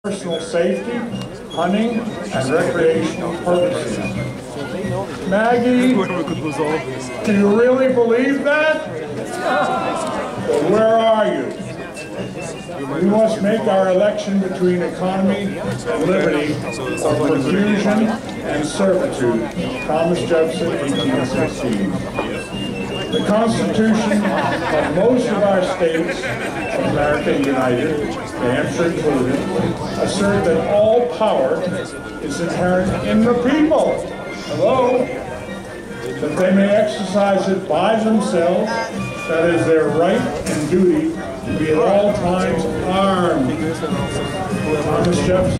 personal safety, hunting, and recreational purposes. Maggie, do you really believe that? Well, where are you? We must make our election between economy and liberty of profusion and servitude. Thomas Jefferson, 1816. The Constitution of most of our states, America United, Hampshire included, assert that all power is inherent in the people. Hello? That they may exercise it by themselves, that is their right and duty, to be at all times armed. Thomas Jefferson.